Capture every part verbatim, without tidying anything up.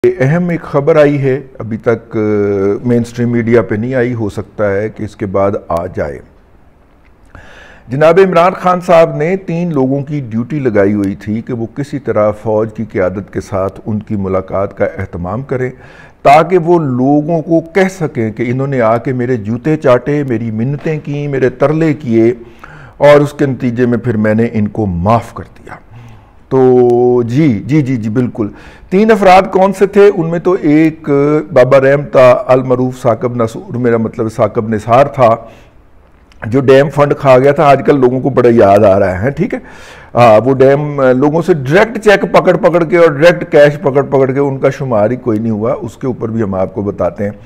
अहम एक खबर आई है, अभी तक मेन स्ट्रीम मीडिया पे नहीं आई, हो सकता है कि इसके बाद आ जाए। जनाब इमरान खान साहब ने तीन लोगों की ड्यूटी लगाई हुई थी कि वो किसी तरह फ़ौज की क़यादत के साथ उनकी मुलाकात का एहतमाम करें ताकि वो लोगों को कह सकें कि इन्होंने आके मेरे जूते चाटे, मेरी मिन्नतें की, मेरे तरले किए और उसके नतीजे में फिर मैंने इनको माफ़ कर दिया। तो जी जी जी जी बिल्कुल। तीन अफराद कौन से थे? उनमें तो एक बाबा रहम था, अल मरूफ साकब नसूर, मेरा मतलब साकब निसार था, जो डैम फंड खा गया था। आजकल लोगों को बड़ा याद आ रहा है, ठीक है। हाँ, वो डैम लोगों से डायरेक्ट चेक पकड़ पकड़ के और डायरेक्ट कैश पकड़ पकड़ के उनका शुमार ही कोई नहीं हुआ, उसके ऊपर भी हम आपको बताते हैं।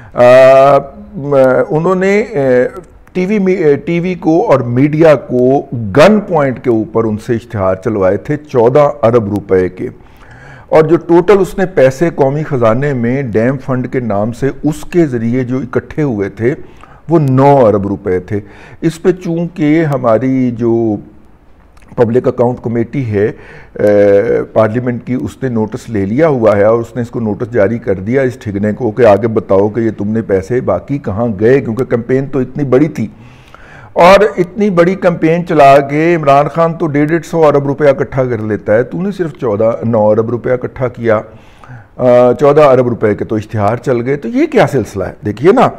आ, उन्होंने टीवी टीवी को और मीडिया को गन पॉइंट के ऊपर उनसे इश्तिहार चलवाए थे चौदह अरब रुपए के, और जो टोटल उसने पैसे कौमी ख़जाने में डैम फंड के नाम से उसके ज़रिए जो इकट्ठे हुए थे वो नौ अरब रुपए थे। इस पे चूँकि हमारी जो पब्लिक अकाउंट कमेटी है पार्लियामेंट की, उसने नोटिस ले लिया हुआ है और उसने इसको नोटिस जारी कर दिया इस ठिगने को कि आगे बताओ कि ये तुमने पैसे बाकी कहाँ गए, क्योंकि कैंपेन तो इतनी बड़ी थी और इतनी बड़ी कैंपेन चला के इमरान खान तो डेढ़ डेढ़ सौ अरब रुपया इकट्ठा कर लेता है, तूने सिर्फ चौदह नौ अरब रुपया इकट्ठा किया, चौदह अरब रुपए के तो इश्तिहार चल गए। तो ये क्या सिलसिला है? देखिए ना,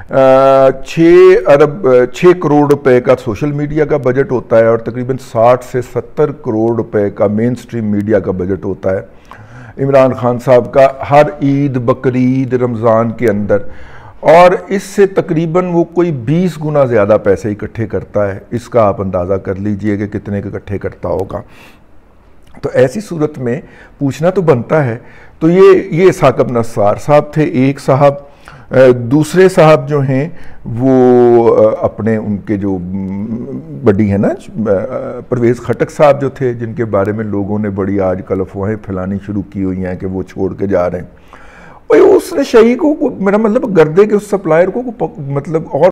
छः अरब छः करोड़ रुपए का सोशल मीडिया का बजट होता है और तकरीबन साठ से सत्तर करोड़ रुपए का मेन स्ट्रीम मीडिया का बजट होता है इमरान खान साहब का हर ईद, बकरीद, रमज़ान के अंदर, और इससे तकरीबन वो कोई बीस गुना ज़्यादा पैसे इकट्ठे करता है। इसका आप अंदाज़ा कर लीजिए कि कितने के इकट्ठे करता होगा। तो ऐसी सूरत में पूछना तो बनता है। तो ये ये साकब नसार साहब थे एक साहब। दूसरे साहब जो हैं वो अपने उनके जो बड़ी है ना परवेज़ खटक साहब जो थे, जिनके बारे में लोगों ने बड़ी आजकल अफवाहें फैलानी शुरू की हुई हैं कि वो छोड़ के जा रहे हैं। और उसने शही को, मेरा मतलब गर्दे के उस सप्लायर को मतलब और